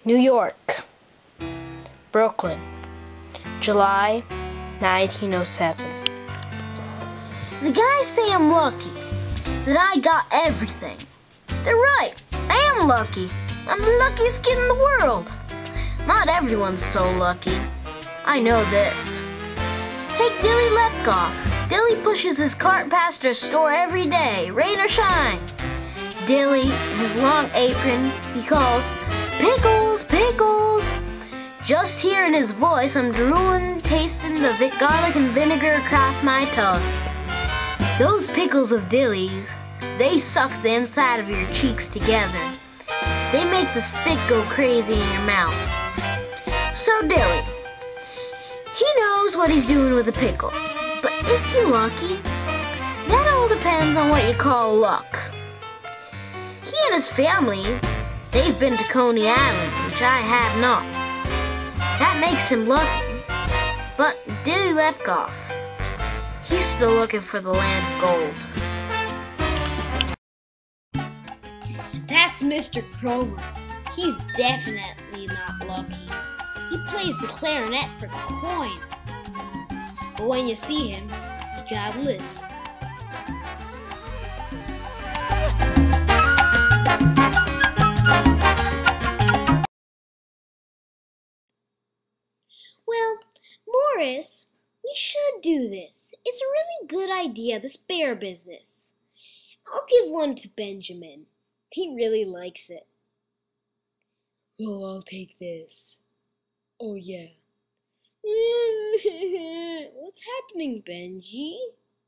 New York, Brooklyn, July 1907. The guys say I'm lucky, that I got everything. They're right, I am lucky. I'm the luckiest kid in the world. Not everyone's so lucky. I know this. Take Dilly Lepkoff. Dilly pushes his cart past our store every day, rain or shine. Dilly, in his long apron, he calls, "Pickles, pickles!" Just hearing his voice, I'm drooling, tasting the garlic and vinegar across my tongue. Those pickles of Dilly's, they suck the inside of your cheeks together. They make the spit go crazy in your mouth. So Dilly, he knows what he's doing with a pickle. But is he lucky? That all depends on what you call luck. He and his family, they've been to Coney Island, which I have not. That makes him lucky. But Dilly Lepkoff, he's still looking for the land of gold. That's Mr. Kroger. He's definitely not lucky. He plays the clarinet for coins. But when you see him, you gotta listen. Well, Morris, we should do this. It's a really good idea, this bear business. I'll give one to Benjamin. He really likes it. Oh, I'll take this. Oh, yeah. What's happening, Benji?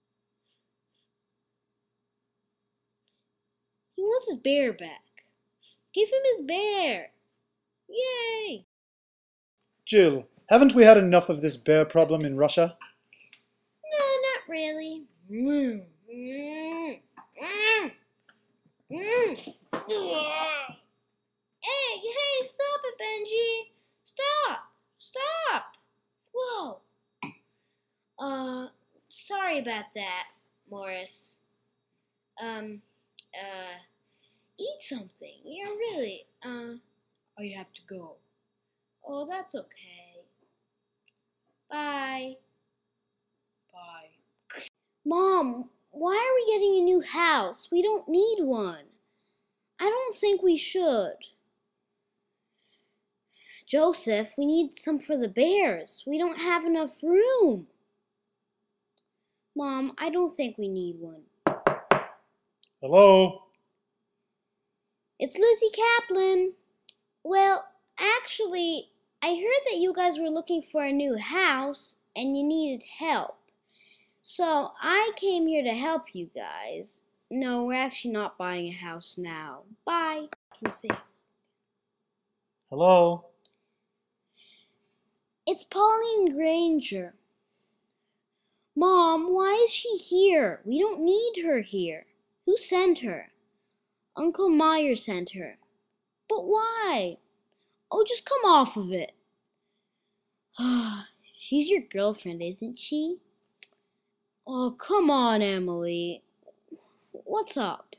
He wants his bear back. Give him his bear. Yay! Jill, haven't we had enough of this bear problem in Russia? No, not really. Hey, stop it, Benji. Stop. Whoa. Sorry about that, Morris. Eat something. Yeah, really. I have to go. Oh, that's okay. Bye. Bye. Mom, why are we getting a new house? We don't need one. I don't think we should. Joseph, we need some for the bears. We don't have enough room. Mom, I don't think we need one. Hello? It's Lizzie Kaplan. Well, actually, I heard that you guys were looking for a new house and you needed help. So I came here to help you guys. No, we're actually not buying a house now. Bye. Can you say? Hello? It's Pauline Granger. Mom, why is she here? We don't need her here. Who sent her? Uncle Meyer sent her. But why? Oh, just come off of it. She's your girlfriend, isn't she? Oh, come on, Emily. What's up?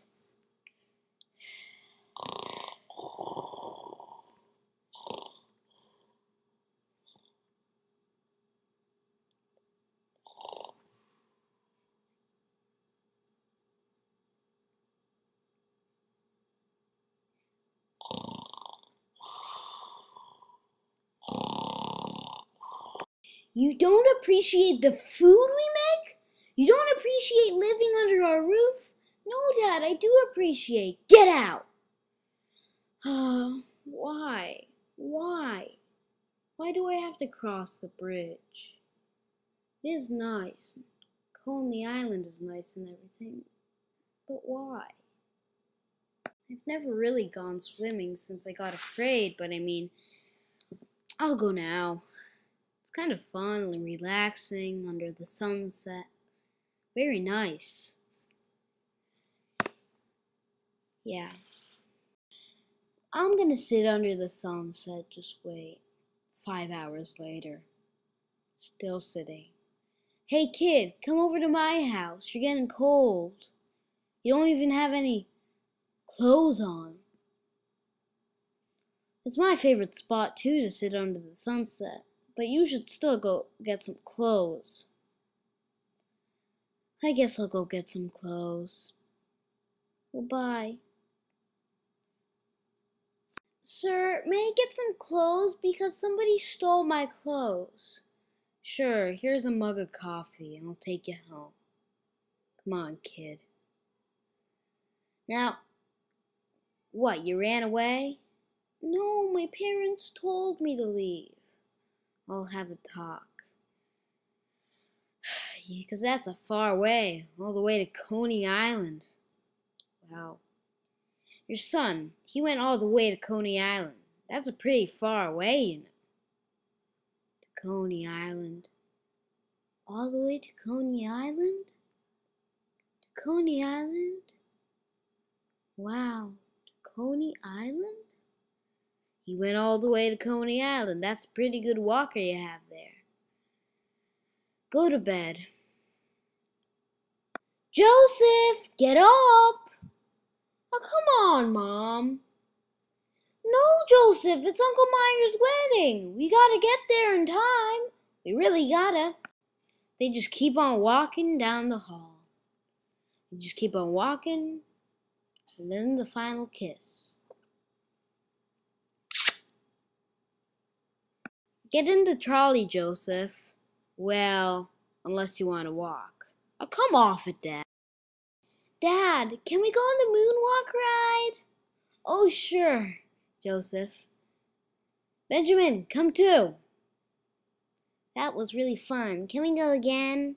You don't appreciate the food we make? You don't appreciate living under our roof? No, Dad, I do appreciate. Get out! Why? Why do I have to cross the bridge? It is nice. Coney Island is nice and everything. But why? I've never really gone swimming since I got afraid, but I mean, I'll go now. It's kind of fun and relaxing under the sunset. Very nice. Yeah. I'm gonna sit under the sunset, just wait. 5 hours later. Still sitting. Hey kid, come over to my house. You're getting cold. You don't even have any clothes on. It's my favorite spot too to sit under the sunset, but you should still go get some clothes. I guess I'll go get some clothes. Goodbye. Sir, may I get some clothes because somebody stole my clothes? Sure, here's a mug of coffee and I'll take you home. Come on, kid. Now, what, you ran away? No, my parents told me to leave. I'll have a talk. Because that's a far way, all the way to Coney Island. Wow. Your son, he went all the way to Coney Island. That's a pretty far way, you know. To Coney Island. All the way to Coney Island? To Coney Island? Wow, to Coney Island? He went all the way to Coney Island. That's a pretty good walker you have there. Go to bed. Joseph, get up! Oh, come on, Mom. No, Joseph, it's Uncle Meyer's wedding. We gotta get there in time. We really gotta. They just keep on walking down the hall. They just keep on walking, and then the final kiss. Get in the trolley, Joseph. Well, unless you want to walk. Oh, come off it, Dad. Dad, can we go on the moonwalk ride? Oh, sure, Joseph. Benjamin, come too. That was really fun. Can we go again?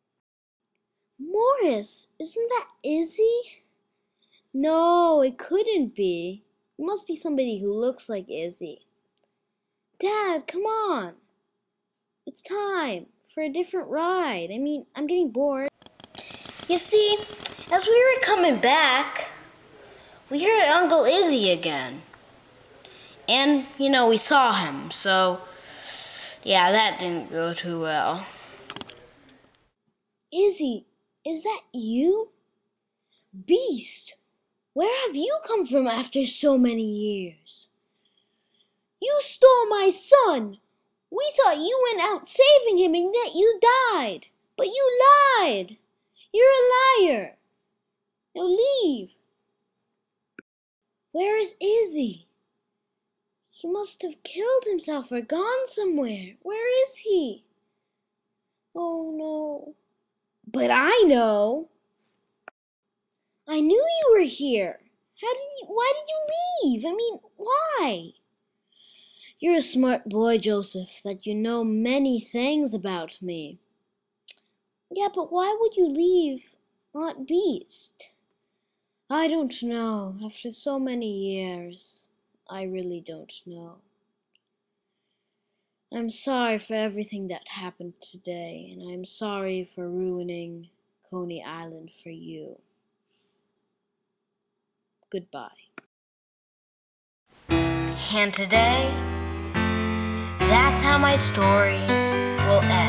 Morris, isn't that Izzy? No, it couldn't be. It must be somebody who looks like Izzy. Dad, come on. It's time for a different ride. I mean, I'm getting bored. You see, as we were coming back, we heard Uncle Izzy again. And, we saw him, so yeah, that didn't go too well. Izzy, is that you? Beast, where have you come from after so many years? You stole my son! We thought you went out saving him and that you died. But you lied! You're a liar! Now leave! Where is Izzy? He must have killed himself or gone somewhere. Where is he? Oh no. But I know. I knew you were here. Why did you leave? I mean, why? You're a smart boy, Joseph, that you know many things about me. Yeah, but why would you leave Aunt Beast? I don't know. After so many years, I really don't know. I'm sorry for everything that happened today, and I'm sorry for ruining Coney Island for you. Goodbye. And today, that's how my story will end.